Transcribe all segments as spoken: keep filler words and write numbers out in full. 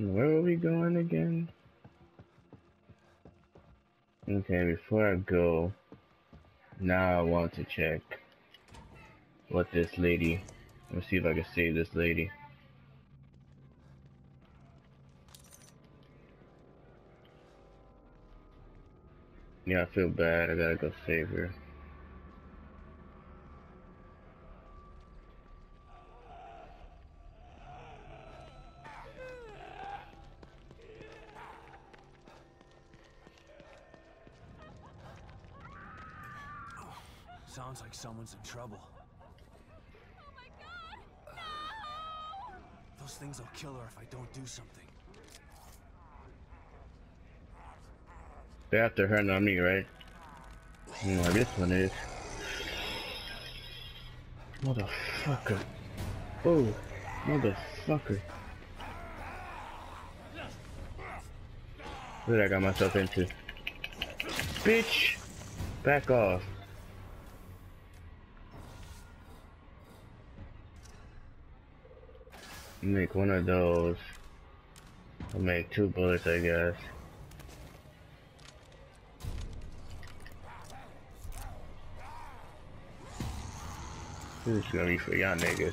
Where are we going again? Okay, before I go, now I want to check what this lady. Let's see if I can save this lady. Yeah, I feel bad. I gotta go save her. Sounds like someone's in trouble. Oh my god! No! Those things will kill her if I don't do something. They're after her, not me, right? No, this one is. Motherfucker. Oh, motherfucker. What did I got myself into? Bitch! Back off. Make one of those. I'll make two bullets, I guess. This is gonna be for y'all niggas.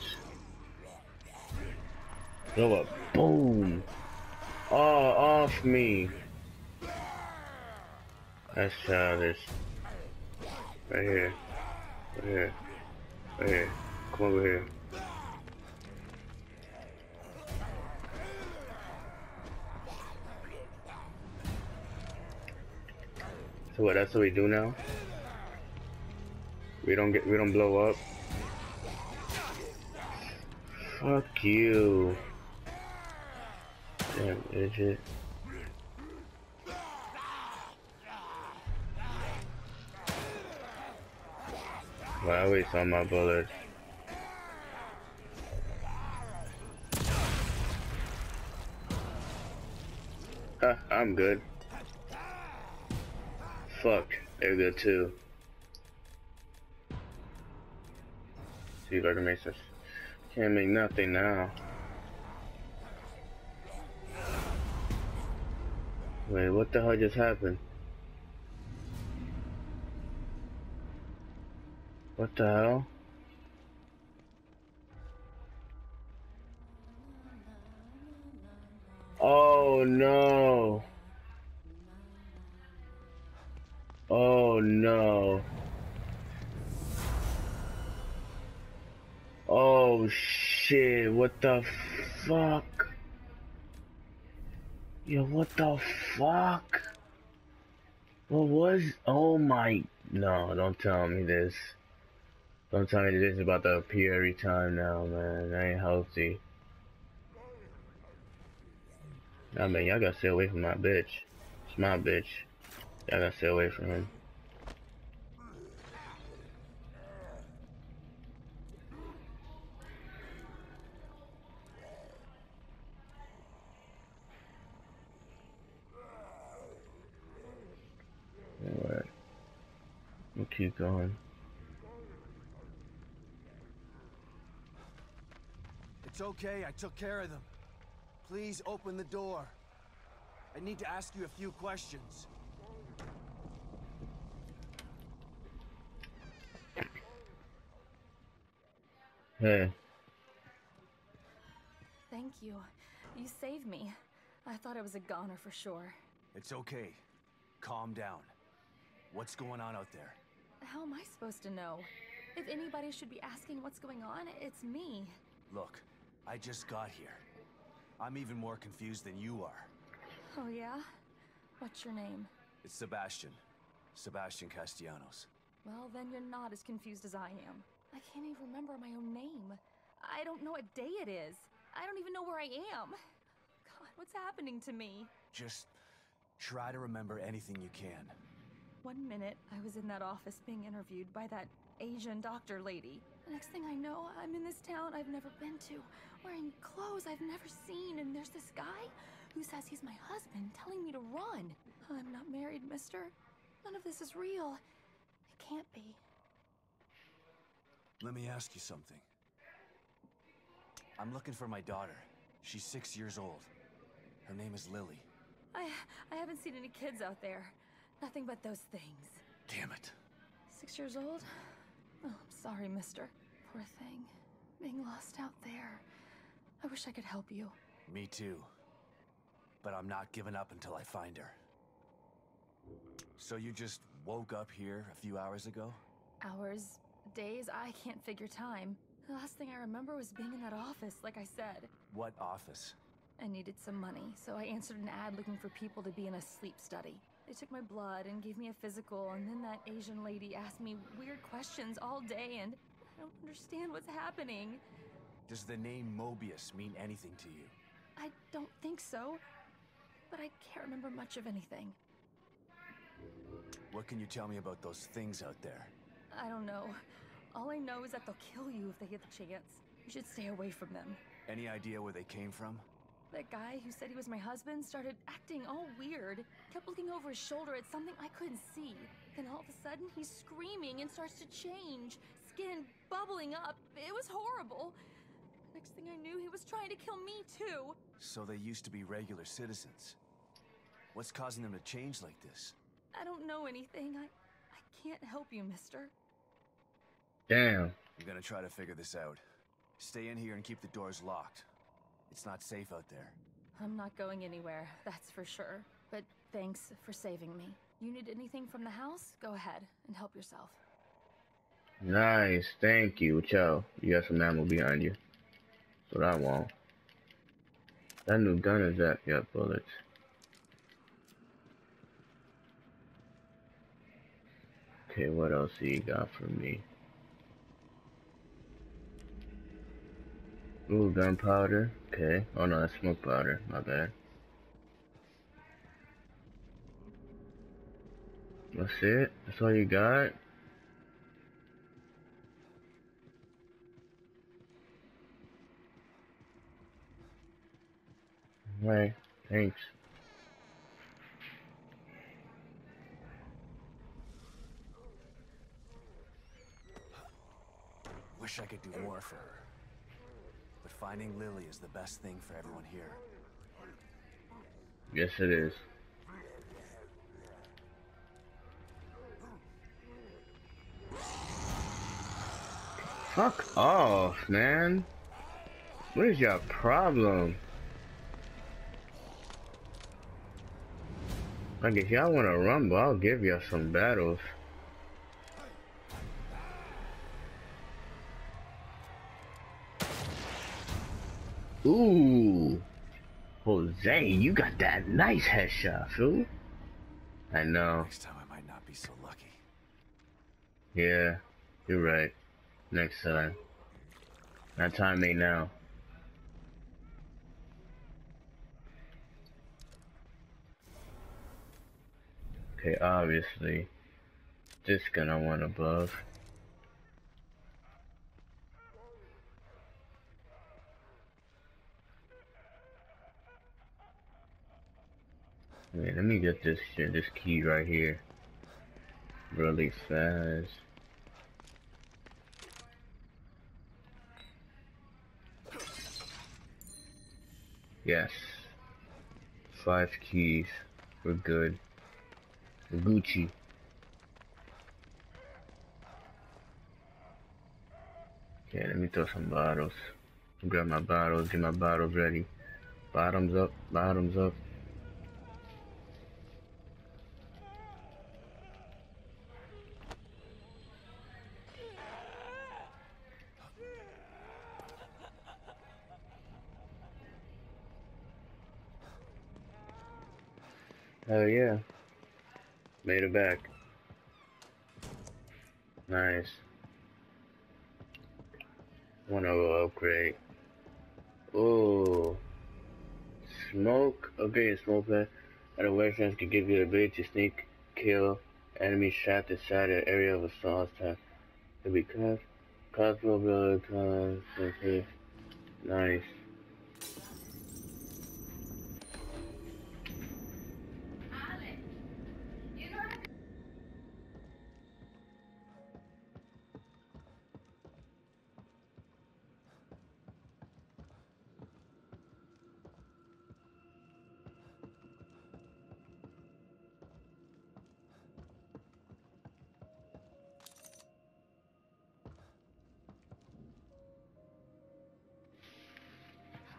Blow up. Boom! Oh, off me! That's childish. Right here. Right here. Right here. Come over here. So what, that's what we do now? We don't get, we don't blow up? Fuck you. Damn idiot. Well, I waste all my bullets. Huh, I'm good. Fuck, they're good too. See if I can make this. Can't make nothing now. Wait, what the hell just happened? What the hell? Oh no! Oh no! Oh shit, what the fuck? Yo, what the fuck? What was? Oh my, no, don't tell me this. Don't tell me this is about to appear every time now, man. That ain't healthy. I mean, y'all gotta stay away from my bitch. It's my bitch. Y'all gotta stay away from him. Alright. We'll keep going. It's okay, I took care of them. Please open the door. I need to ask you a few questions. Hey. Thank you. You saved me. I thought I was a goner for sure. It's okay. Calm down. What's going on out there? How am I supposed to know? If anybody should be asking what's going on, it's me. Look, I just got here. I'm even more confused than you are. Oh yeah? What's your name? It's Sebastian. Sebastian Castellanos. Well, then you're not as confused as I am. I can't even remember my own name. I don't know what day it is. I don't even know where I am. God, what's happening to me? Just try to remember anything you can. One minute, I was in that office being interviewed by that Asian doctor lady. The next thing I know, I'm in this town I've never been to, wearing clothes I've never seen, and there's this guy who says he's my husband, telling me to run. I'm not married, mister. None of this is real. It can't be. Let me ask you something. I'm looking for my daughter. She's six years old. Her name is Lily. I I haven't seen any kids out there. Nothing but those things. Damn it. Six years old? Oh, I'm sorry, mister. Poor thing. Being lost out there. I wish I could help you. Me too. But I'm not giving up until I find her. So you just woke up here a few hours ago? Hours, days, I can't figure time. The last thing I remember was being in that office, like I said. What office? I needed some money, so I answered an ad looking for people to be in a sleep study. They took my blood and gave me a physical, and then that Asian lady asked me weird questions all day, and I don't understand what's happening. Does the name Mobius mean anything to you? I don't think so, but I can't remember much of anything. What can you tell me about those things out there? I don't know. All I know is that they'll kill you if they get the chance. You should stay away from them. Any idea where they came from? That guy who said he was my husband started acting all weird. Kept looking over his shoulder at something I couldn't see. Then all of a sudden, he's screaming and starts to change. Skin bubbling up. It was horrible. Next thing I knew, he was trying to kill me too. So they used to be regular citizens. What's causing them to change like this? I don't know anything. I, I can't help you, mister. Damn. I'm gonna try to figure this out. Stay in here and keep the doors locked. It's not safe out there. I'm not going anywhere, that's for sure. But thanks for saving me. You need anything from the house? Go ahead and help yourself. Nice, thank you. Ciao. You got some ammo behind you. That's what I want. That new gun is that? Yeah, bullets. Okay, what else do you got for me? Ooh, gunpowder. Okay. Oh no, that's smoke powder. My bad. That's it? That's all you got? Right. Thanks. Wish I could do more for her. But finding Lily is the best thing for everyone here. Yes, it is. Fuck off, man. What is your problem? Like, if y'all wanna rumble, I'll give y'all some battles. Ooh. Jose, you got that nice headshot, fool. I know. Next time I might not be so lucky. Yeah, you're right. Next time. That time ain't now. Okay, obviously. This gun I want above. Wait, let me get this shit, this key right here. Really fast. Yes. Five keys. We're good. We're Gucci. Okay, let me throw some bottles. Grab my bottles, get my bottles ready. Bottoms up, bottoms up. Oh yeah. Made it back. Nice. Wanna go upgrade. Oh. Smoke. Okay, smoke that. At a wasteland can give you the ability to sneak, kill enemies trapped inside an area of a sauce tank. It'll be craft. Cosmo blood, cos. Nice.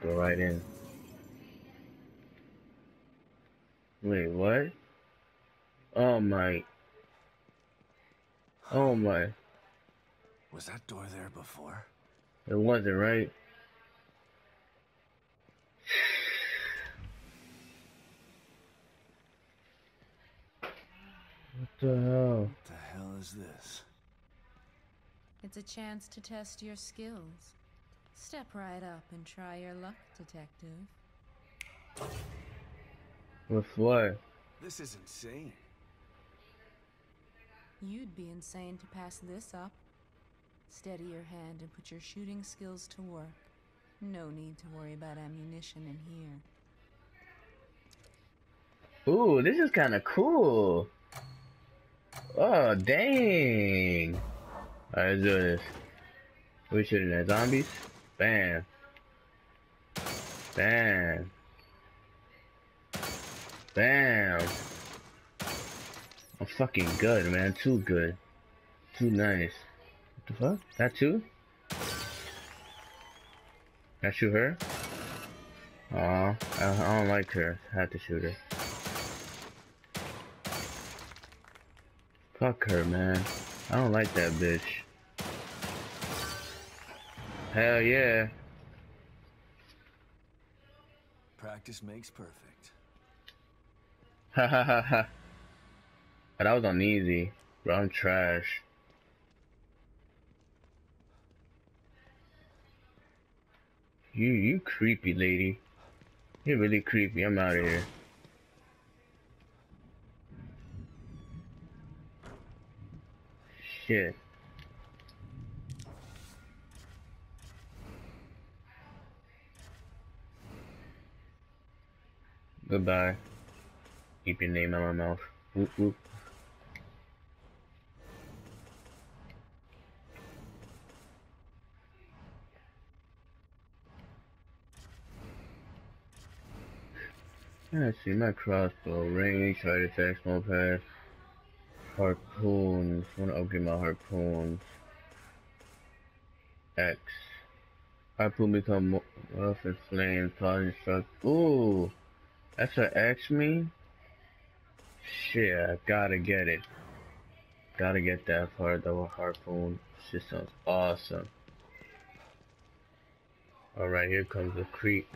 go right in. Wait, what? Oh my. Oh my. Was that door there before? It wasn't, right? What the hell? What the hell is this? It's a chance to test your skills. Step right up and try your luck, detective. With what? This is insane. You'd be insane to pass this up. Steady your hand and put your shooting skills to work. No need to worry about ammunition in here. Ooh, this is kind of cool. Oh, dang. Alright, let's do this. We shooting at zombies? Bam. Bam. Bam. I'm fucking good, man. Too good. Too nice. What the fuck? That too? Can I shoot her? Aw, I, I don't like her. I have to shoot her. Fuck her, man. I don't like that bitch. Hell yeah. Practice makes perfect. Ha ha ha ha. That was on easy. Bro, I'm trash. You, you creepy lady. You're really creepy. I'm out of here. Shit. Goodbye. Keep your name out of my mouth. Whoop whoop. Let's see, my crossbow, range, side attack, small pass, harpoons. I want to upgrade my harpoons. X. Harpoon become more rough and flame, causing struck. Ooh, that's what X mean? Shit, I gotta get it. Gotta get that part, the harpoon. Shit sounds awesome. Alright, here comes the creeps.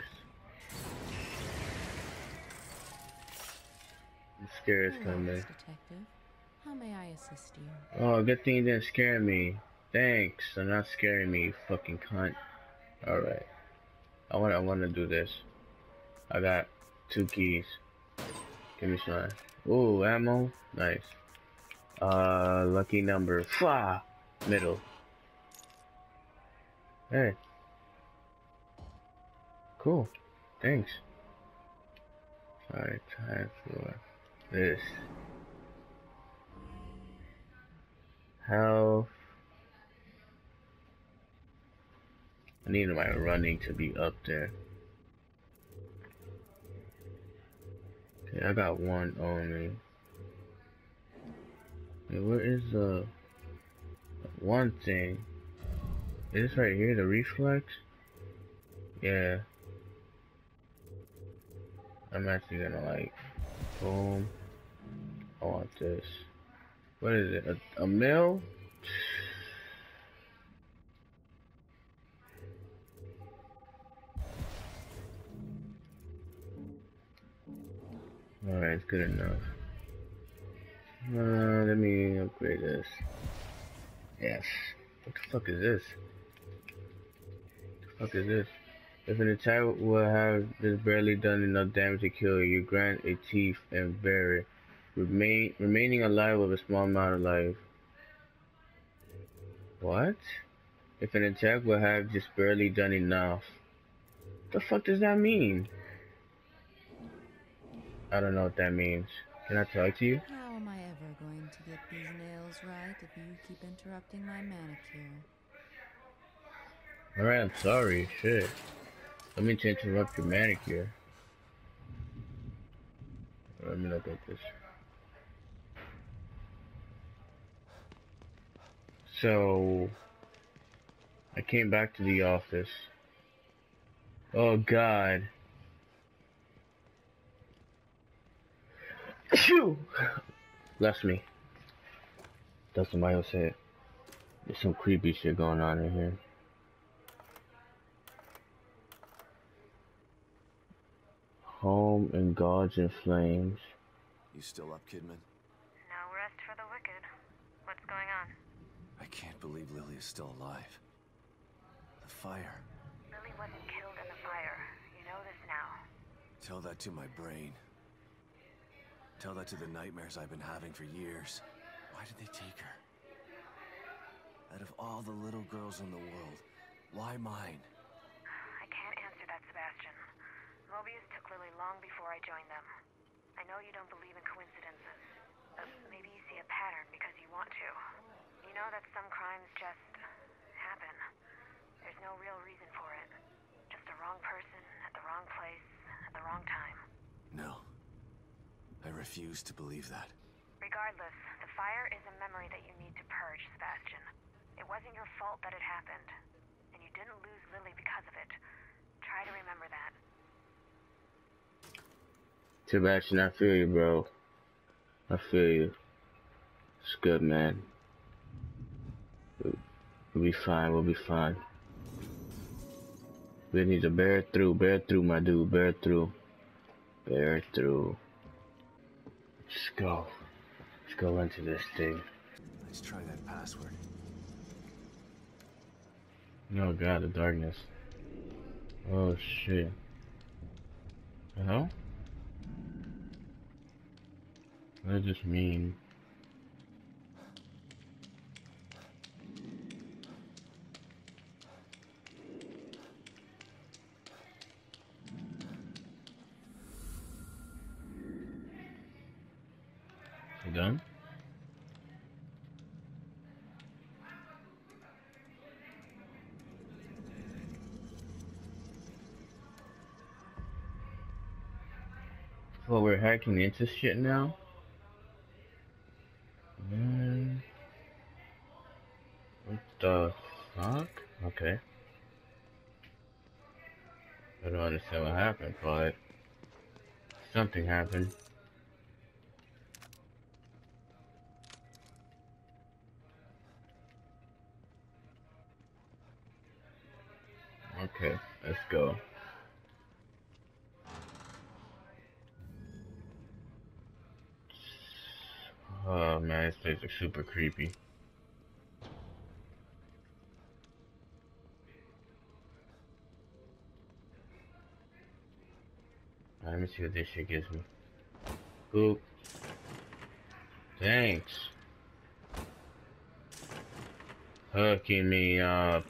The scare's coming. Detective. How may I assist you? Oh, good thing you didn't scare me. Thanks for not scaring me, you fucking cunt. Alright. I wanna I wanna do this. I got two keys. Give me some. Ooh, ammo. Nice. Uh lucky number. Fa middle. Hey. Cool. Thanks. Alright, time for this. Health. I need my running to be up there. Okay, I got one only. Hey, where is the one thing? Is this right here, the reflex? Yeah. I'm actually gonna like, boom. I want this. What is it? A, a mill? Alright, it's good enough. Uh, let me upgrade this. Yes. What the fuck is this? What the fuck is this? If an attack will have just barely done enough damage to kill you, you grant a teeth and bury. Remain remaining alive with a small amount of life. What? If an attack will have just barely done enough. What the fuck does that mean? I don't know what that means. Can I talk to you? How am I ever going to get these nails right if you keep interrupting my manicure? Alright, I'm sorry. Shit. Let me to interrupt your manicure. Let me look at this. So, I came back to the office. Oh God. Phew! Bless me. That's what Mayo said. There's some creepy shit going on in here. Home engulfed in flames. You still up, Kidman? No rest for the wicked. What's going on? I can't believe Lily is still alive. The fire. Lily wasn't killed in the fire. You know this now. Tell that to my brain. Tell that to the nightmares I've been having for years. Why did they take her? Out of all the little girls in the world, why mine? I can't answer that, Sebastian. Mobius took Lily long before I joined them. I know you don't believe in coincidences, but maybe you see a pattern because you want to. You know that some crimes just happen. There's no real reason for it. Just the wrong person at the wrong place at the wrong time. No. I refuse to believe that. Regardless, the fire is a memory that you need to purge, Sebastian. It wasn't your fault that it happened, and you didn't lose Lily because of it. Try to remember that. Sebastian, I feel you, bro. I feel you. It's good, man. We'll be fine, we'll be fine. We need to bear through, bear through, my dude, bear through. Bear through. Let's go. Let's go into this thing. Let's try that password. Oh God, the darkness. Oh shit. The hell? What does this mean? You done? Well, we're hacking into shit now? Man. What the fuck? Okay. I don't understand what happened, but something happened. Okay, let's go. Oh man, this place is super creepy. Let me see what this shit gives me. Boop. Thanks. Hooking me up.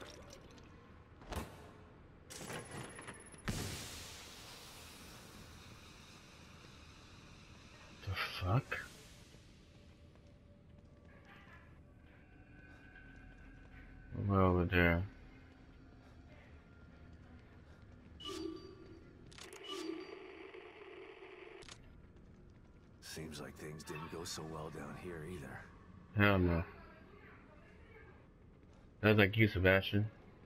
The fuck? We're over there. Seems like things didn't go so well down here either. Hell no. That was like you, Sebastian.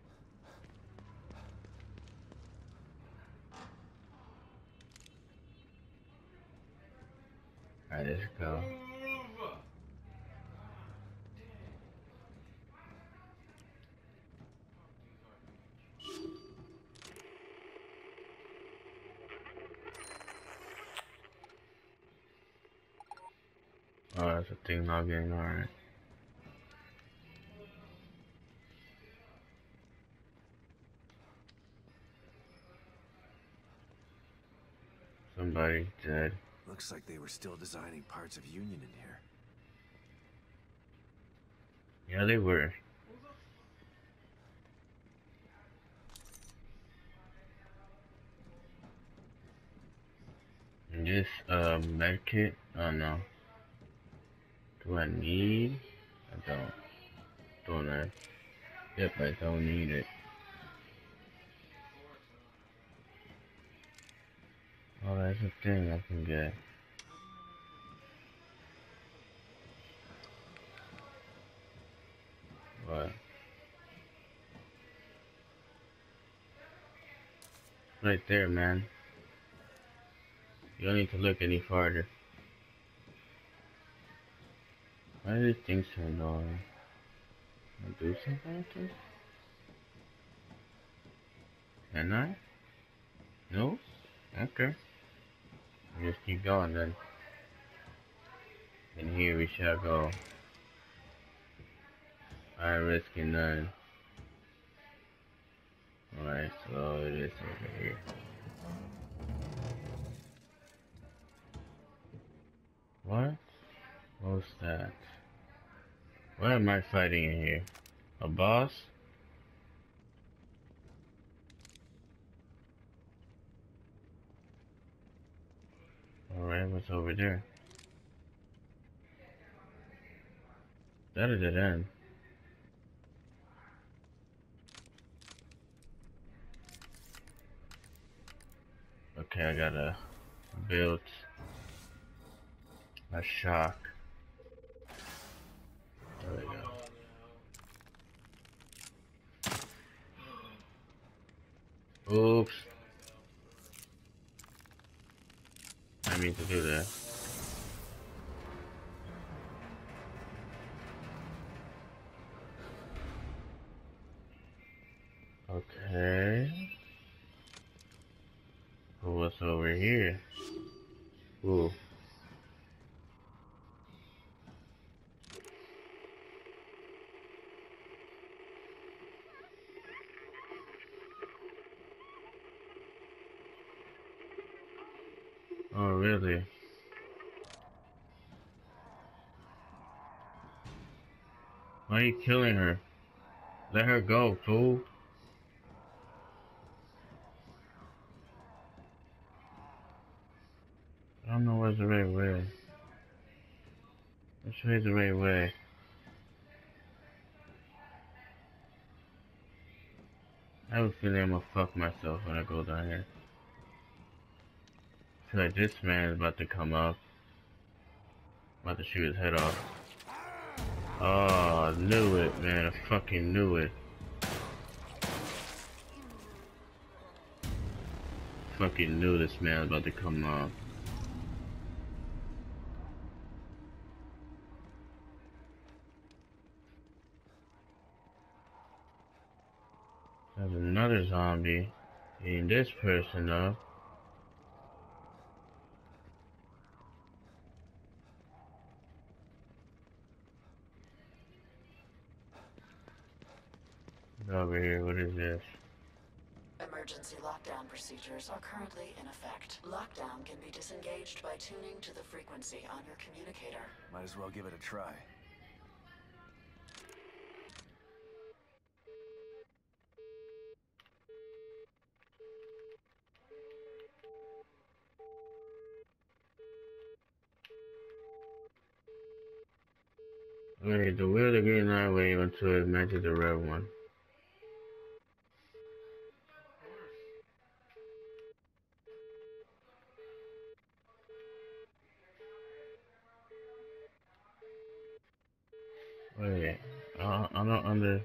Alright, let's go. Oh, that's a thing logging, alright. Somebody dead. Looks like they were still designing parts of Union in here. Yeah, they were. And this, uh, medkit? Oh no. Do I need? I don't. Don't I? Yep, I don't need it. Oh, that's a thing I can get. What? Right there, man. You don't need to look any farther. Why do these things so annoying? Can I do something with this? Can I? No? Okay. We'll just keep going then. And here we shall go. I risking none. Alright, so it is over here. What? What's that? What am I fighting in here? A boss? Alright, what's over there? That is an end. Okay, I gotta build a shock. There we go. Oops. I mean to do that. Okay. Well, what's over here? Ooh. Oh, really? Why are you killing her? Let her go, fool. I don't know what's the right way. Which way is the right way? I have a feeling I'm gonna fuck myself when I go down here. I feel like this man is about to come up. About to shoot his head off. Oh, I knew it, man. I fucking knew it. Fucking knew this man was about to come up. There's another zombie eating this person up. Over here, what is this? Emergency lockdown procedures are currently in effect. Lockdown can be disengaged by tuning to the frequency on your communicator. Might as well give it a try. Wait, the wheel the green light wave until it matches the red one. Wait, I, I don't under...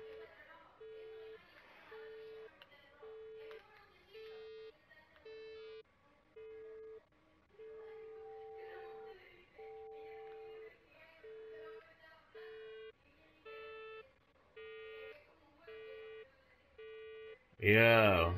Yeah.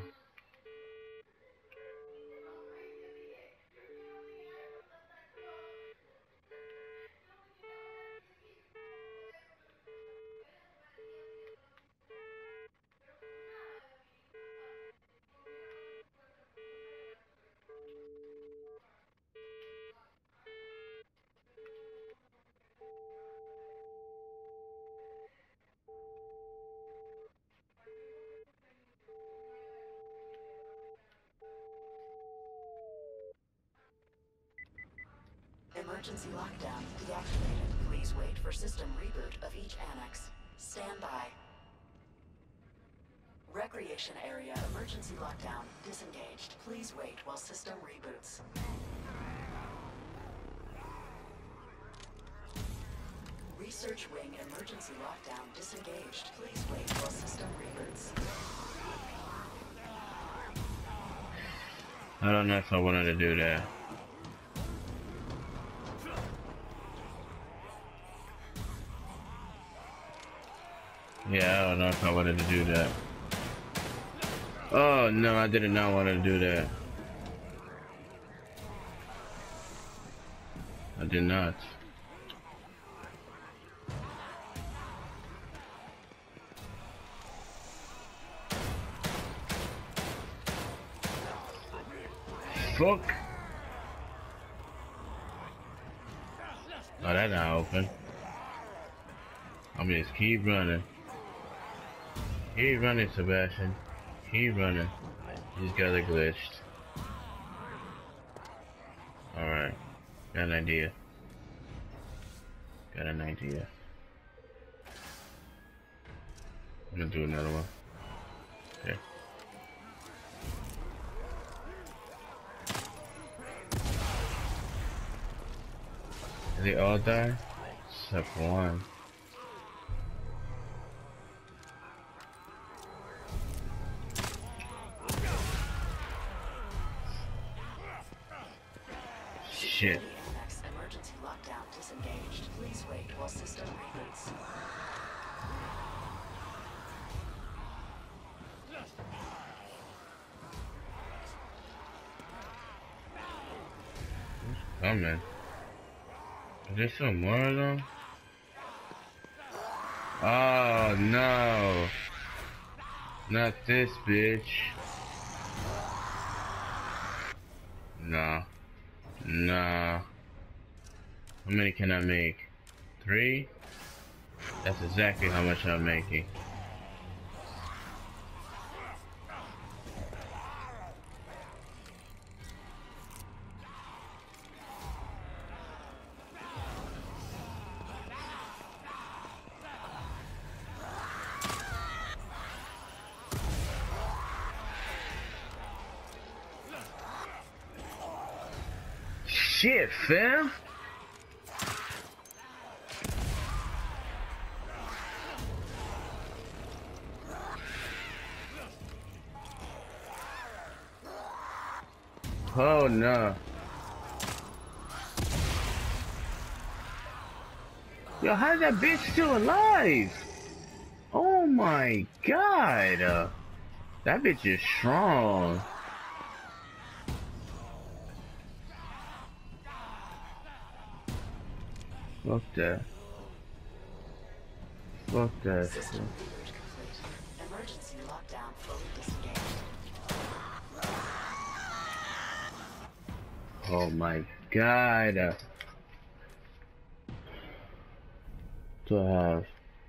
Emergency lockdown deactivated. Please wait for system reboot of each annex. Stand by. Recreation area emergency lockdown disengaged. Please wait while system reboots. Research wing emergency lockdown disengaged. Please wait while system reboots. I don't know if I wanted to do that. Yeah, I don't know if I wanted to do that. Oh no, I did not want to do that. I did not. Fuck. Oh, that's not open. I'm just keep running. Keep running, Sebastian. Keep running. He's got it glitched. Alright. Got an idea. Got an idea. I'm gonna do another one. Okay. Did they all die? Except one. Shit. Emergency lockdown disengaged. Please wait while system reboots. Coming. Is there some more of them? Oh no. Not this bitch. Nah. Nah. How many can I make? Three? That's exactly how much I'm making. Shit, fam! Oh no. Yo, how's that bitch still alive? Oh my god. Uh, that bitch is strong. Fuck that. Fuck that. System reboot complete. Emergency lockdown fully disengaged. Oh my god. Uh, to have.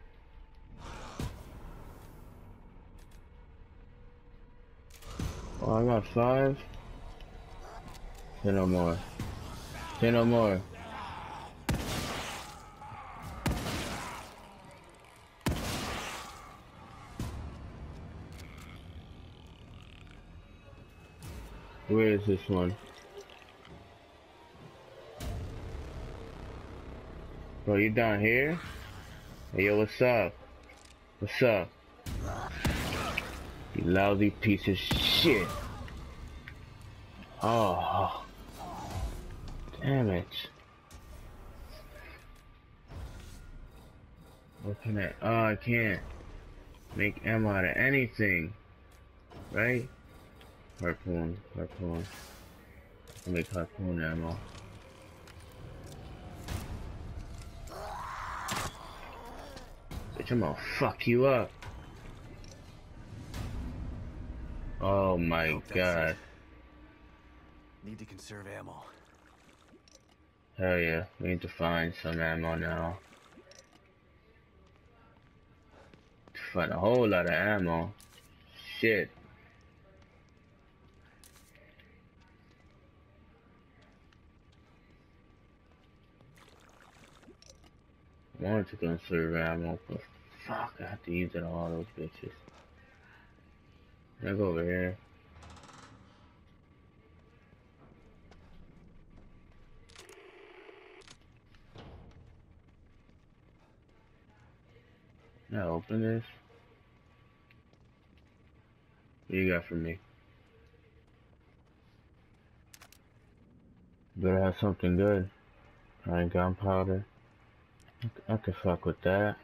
Oh, I got five. Say no more. Say no more. Where is this one? Bro, you down here? Hey, yo, what's up? What's up? You lousy piece of shit. Oh. Damn it. What can I? Oh, I can't make ammo out of anything. Right? Harpoon, harpoon. I'll make harpoon ammo. Bitch, I'm gonna fuck you up. Oh my Hope that's god. it. Need to conserve ammo. Hell yeah, we need to find some ammo now. To find a whole lot of ammo. Shit. I wanted to conserve ammo, but fuck, I have to use it on all those bitches. Can I go over here? Can I open this? What you got for me? Better have something good. Alright, gunpowder. I can fuck with that.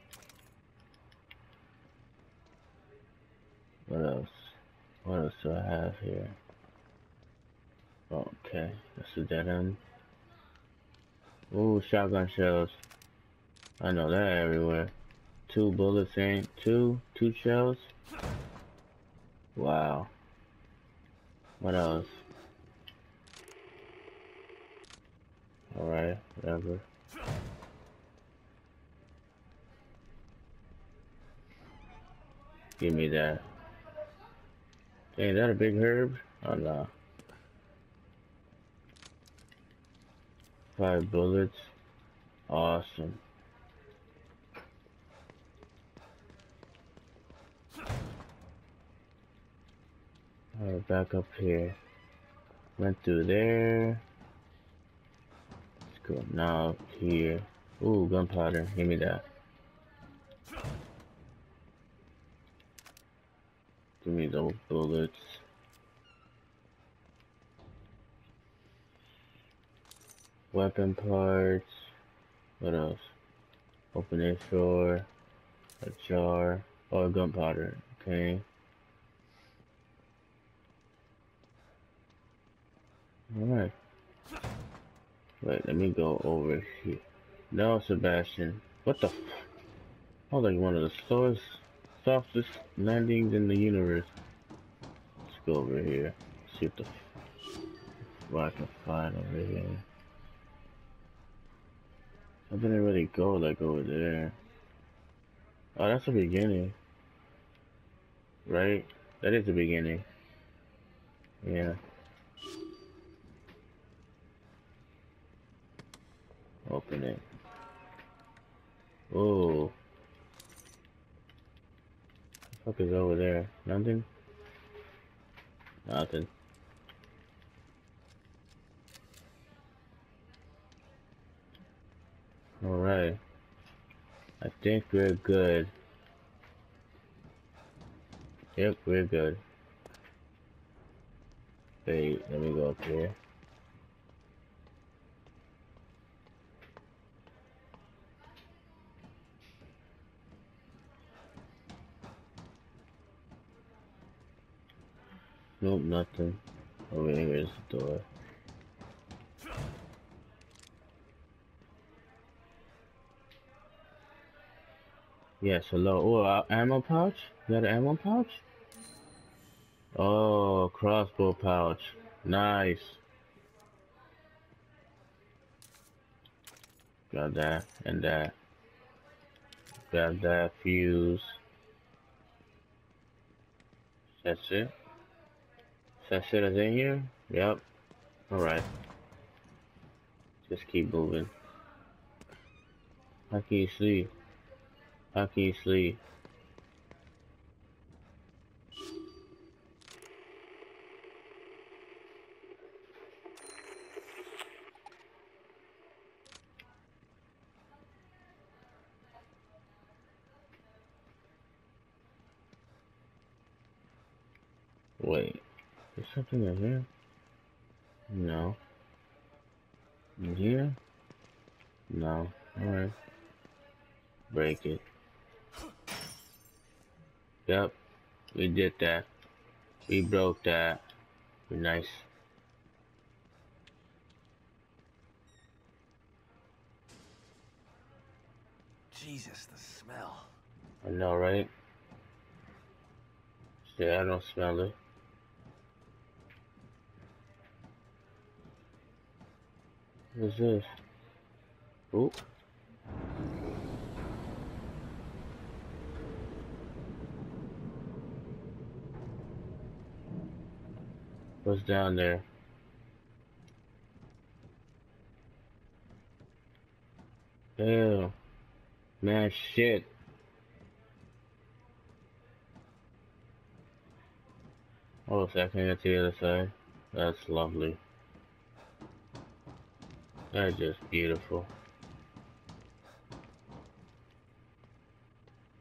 What else? What else do I have here? Okay, that's a dead end. Ooh, shotgun shells. I know that everywhere. Two bullets ain't two? Two shells? Wow. What else? Alright, whatever. Give me that. Hey, is that a big herb? Oh no. Five bullets. Awesome. Alright, back up here. Went through there. Let's go now up here. Ooh, gunpowder. Give me that. Give me those bullets. Weapon parts. What else? Open this door. A jar. Oh, gunpowder. Okay. Alright. Wait, let me go over here. No, Sebastian. What the f- I was like one of the slowest, softest landings in the universe. Let's go over here. See what the f- what I can find over here. I didn't really go like over there. Oh, that's the beginning. Right? That is the beginning. Yeah. Open it. Oh. What the fuck is over there? Nothing? Nothing. Alright. I think we're good. Yep, we're good. Wait, let me go up here. Nope, nothing. Over here is the door. Yes, hello. Oh, uh, ammo pouch? You got an ammo pouch? Oh, crossbow pouch. Nice. Got that and that. Got that fuse. That's it. That's it that's in here? Yep. Alright. Just keep moving. How can you sleep? How can you sleep? Wait. There's something in here? No. In here? No. Alright. Break it. Yep. We did that. We broke that. Nice. Jesus, the smell. I know, right? Yeah, I don't smell it. What's this? Oop. What's down there? Ew. Man, shit. Oh, so I can get to the other side. That's lovely. That's just beautiful.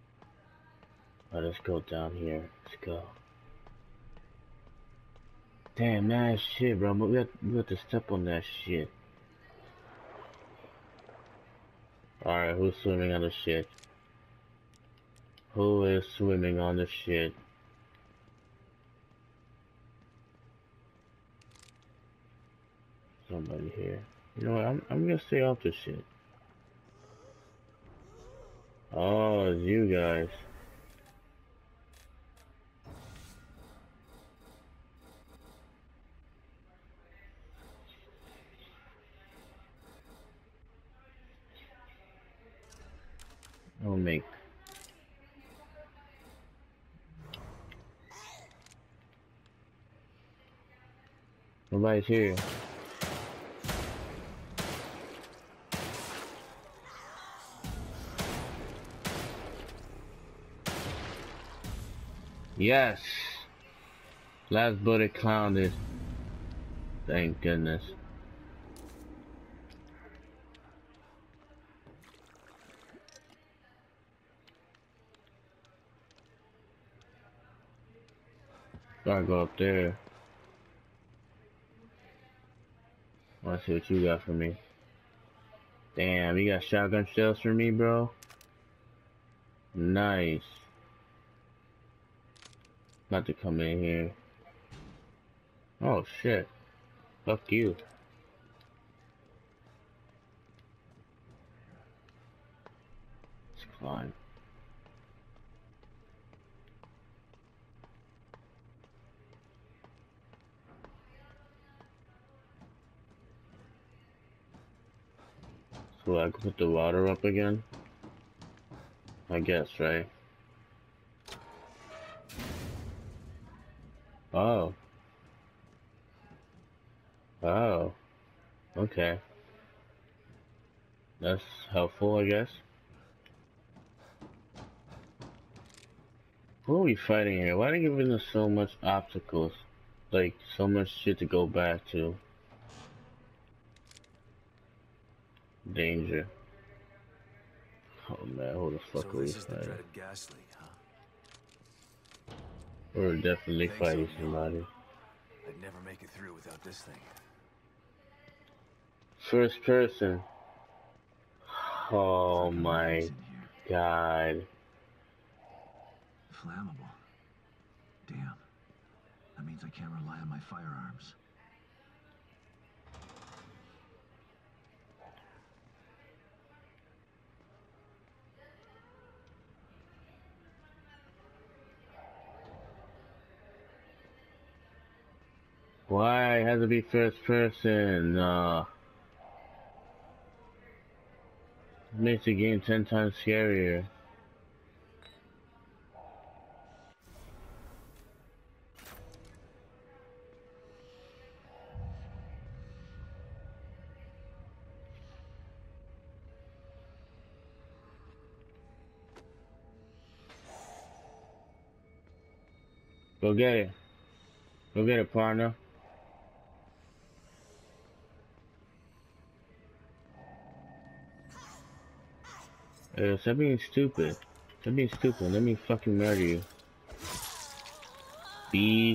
Let us go down here. Let's go. Damn, that shit, bro. But we have, we have to step on that shit. Alright, who's swimming on the shit? Who is swimming on the shit? Somebody here. You know what? I'm, I'm gonna stay off this shit. Oh, it's you guys. I'll make. Nobody's here. Yes! Last bullet clowned. Thank goodness. Gotta go up there. Wanna see what you got for me. Damn, you got shotgun shells for me, bro? Nice. About to come in here. Oh shit. Fuck you. Let's climb. So I can put the water up again? I guess, right? Oh. Oh. Okay. That's helpful, I guess. What are we fighting here? Why are they giving us so much obstacles? Like, so much shit to go back to. Danger. Oh man, who the fuck So are we this is the fighting? dreaded gas leak, huh? We're definitely Thanks, fighting O'Neill. somebody. I'd never make it through without this thing. First person. Oh my god. Flammable. Damn. That means I can't rely on my firearms. Why it has to be first person? Uh, makes the game ten times scarier. Go get it. Go get it, partner. Hey, stop being stupid. Stop being stupid. Let me fucking murder you. B.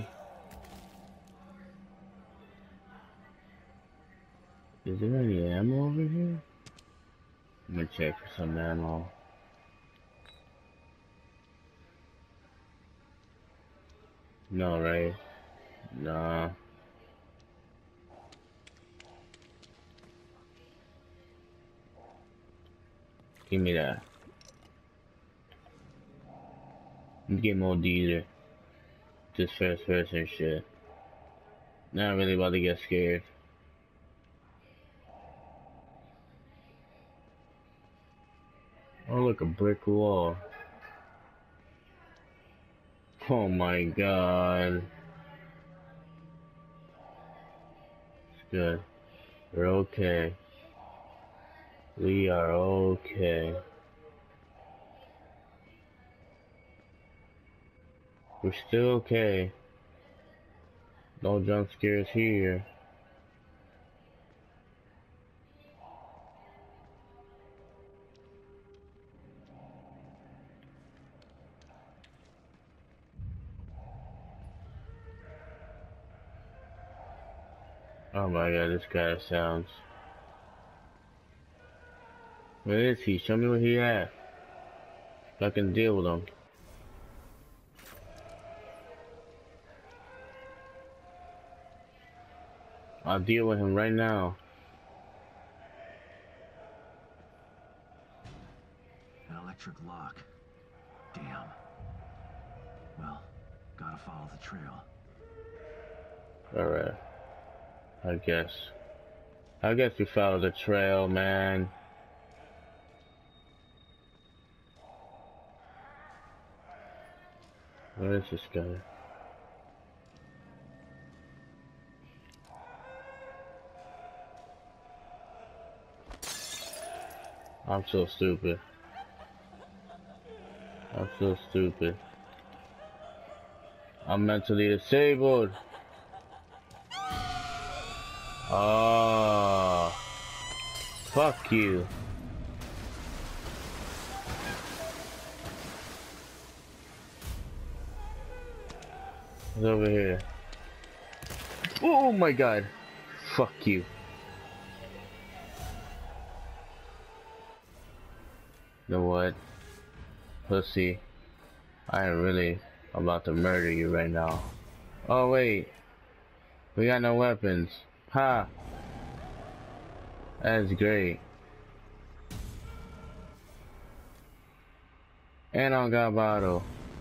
Is there any ammo over here? I'm gonna check for some ammo. No, right? Nah. Give me that. I'm getting more either. This first person shit. Not really about to get scared. Oh, look, a brick wall. Oh my god. It's good. We're okay. We are okay. We're still okay. No jump scares here. Oh my god, this guy sounds. Where is he? Show me where he at. So I can deal with him. I'll deal with him right now. An electric lock. Damn. Well, gotta follow the trail. Alright. I guess. I guess we follow the trail, man. Where is this guy? I'm so stupid. I'm so stupid. I'm mentally disabled. Oh, fuck you. It's over here. Oh my god. Fuck you. You know what? Pussy. I am really about to murder you right now. Oh wait. We got no weapons. Ha! That's great. And I got a bottle.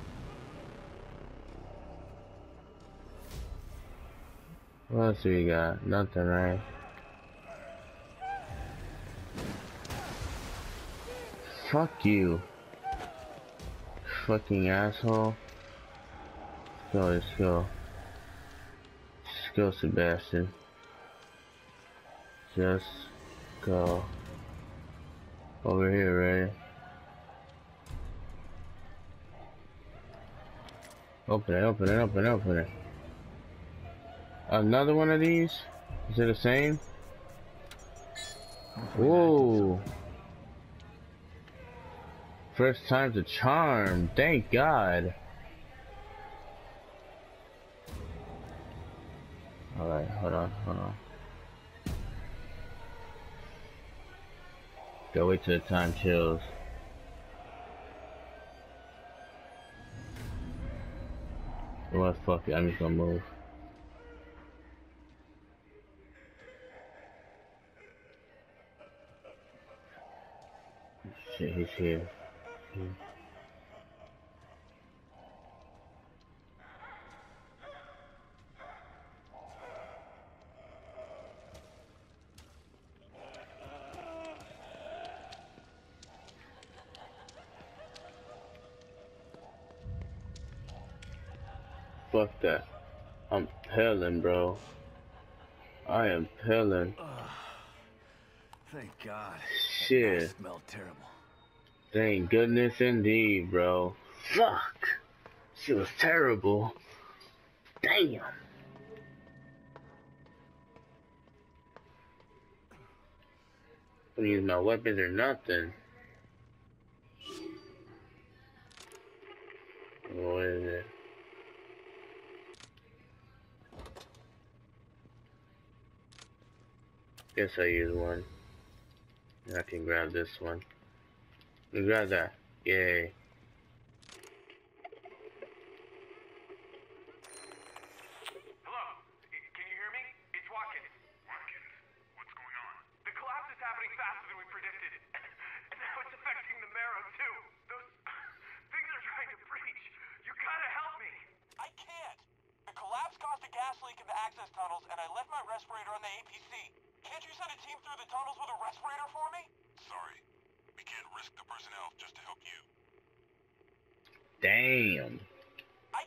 What else we got? Nothing, right? Fuck you. Fucking asshole. Let's go, let's go. Let's go, Sebastian. Just go. Over here, right? Open it, open it, open it, open it. Another one of these? Is it the same? Whoa. First time's a charm. Thank God. Alright, hold on, hold on. Go wait till the time chills. Well, fuck it, I'm just gonna move. Shit, he's here. Hmm. Fuck that. I'm peeling, bro. I am peeling. Uh, thank God. Shit. That smelled terrible. Thank goodness indeed, bro. Fuck. She was terrible. Damn. I don't use my weapons or nothing. What is it? Guess I use one. I can grab this one. Let me grab that. Yay. Hello? Can you hear me? It's Watkins. Watkins? What's going on? The collapse is happening faster than we predicted. And now it's affecting the marrow, too. Those things are trying to breach. You gotta help me. I can't. The collapse caused a gas leak in the access tunnels, and I left my respirator on the A P C. Can't you send a team through the tunnels with a respirator for me? Sorry. We can't risk the personnel just to help you. Damn. I...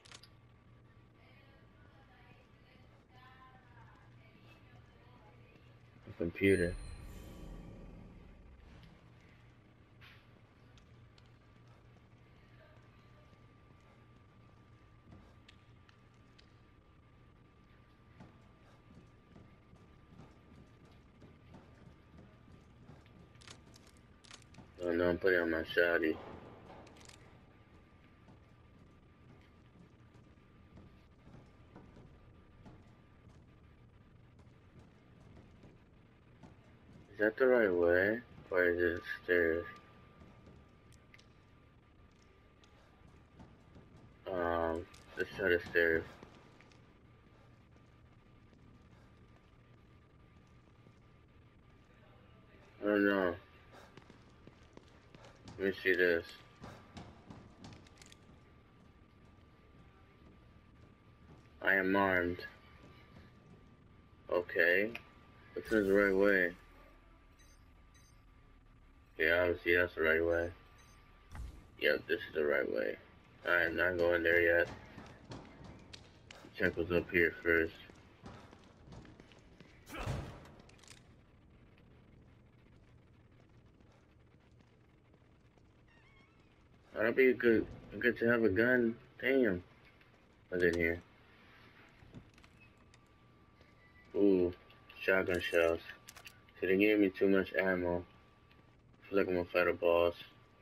The computer. Oh no, I'm putting on my shotty. that the right way? Or is it stairs? Um, let's try the stairs. I don't know. Let me see this. I am armed. Okay. Which one's the right way? Yeah, obviously that's the right way. Yep, this is the right way. I am not going there yet. Check what's up here first. That'd be good. Good to have a gun. Damn. What's in here? Ooh, shotgun shells. So they gave me too much ammo. I feel like I'm gonna fight a boss.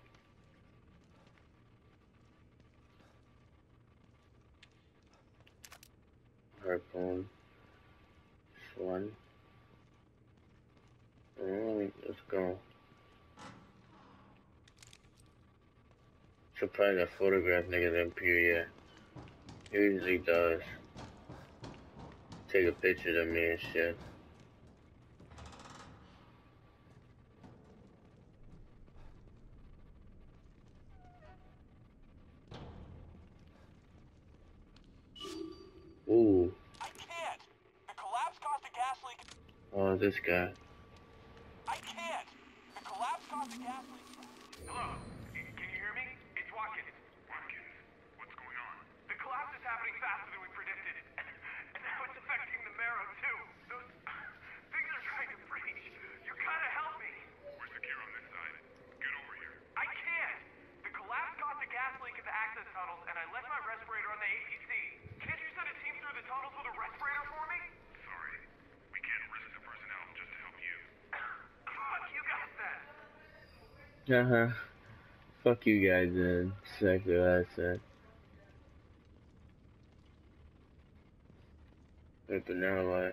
Harpoon. This one. Alright, let's go. Surprised that photograph nigga didn't appear yet. He usually does. Take a picture of me and shit. Ooh. I can't! The collapse caused a gas leak. Oh, this guy. I can't! The collapse caused a gas leak. Hello? Can you hear me? It's Watkins. Watkins, what's going on? The collapse is happening faster than we predicted. And now it's affecting the marrow, too. Those things are trying to breach. You gotta help me. We're secure on this side. Get over here. I can't! The collapse caused a gas leak in the access tunnels, and I left my respirator on the A P C. Can't you send a team through the tunnels with a respirator for me? Sorry. We can't risk the personnel just to help you. Fuck you guys then. Uh-huh. Fuck you guys then. Exactly what I said. Wait, but now what?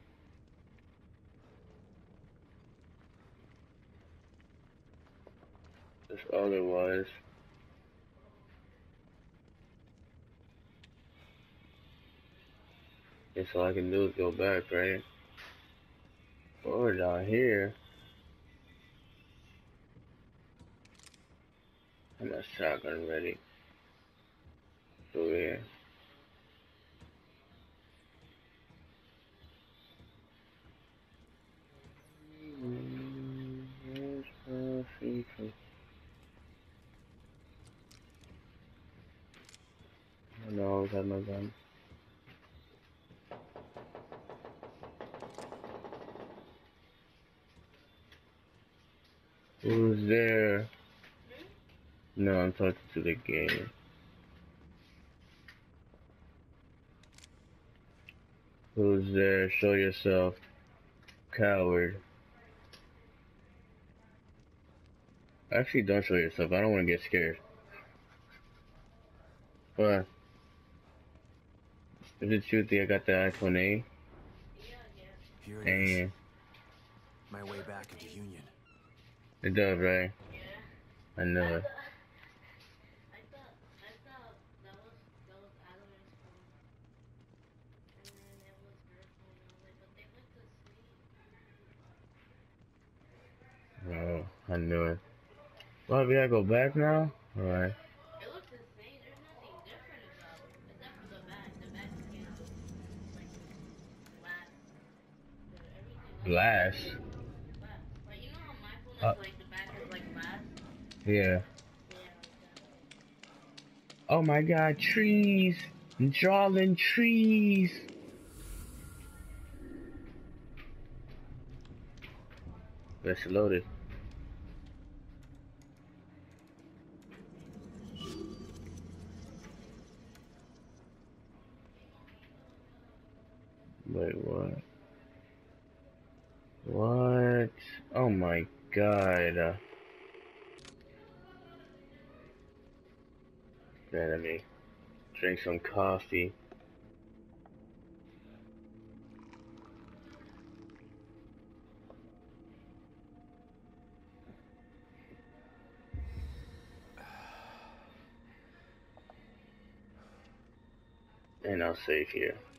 That's all there was. Guess all I can do is go back, right? Or down here. I'm a shotgun ready. Over here. Where's my feature? I know I always have my gun. Who's there? No, I'm talking to the game. Who's there? Show yourself. Coward. Actually, don't show yourself. I don't want to get scared. But is it truthy? I got the iPhone eight. Here it is. And My way back into Union. it does, right? I know it. Oh, I knew it. Well, we gotta go back now? Alright. It looks the same. There's nothing different about it. Except for the back. The back is getting like glass. Everything Glass? glass. Like, you know how my phone is Uh, like the back is like glass? Yeah. Yeah, like that. Oh my god, trees! I'm drawing trees! Let's load it. Wait, what? What? Oh my god. Uh, man, let me drink some coffee. and I'll save here.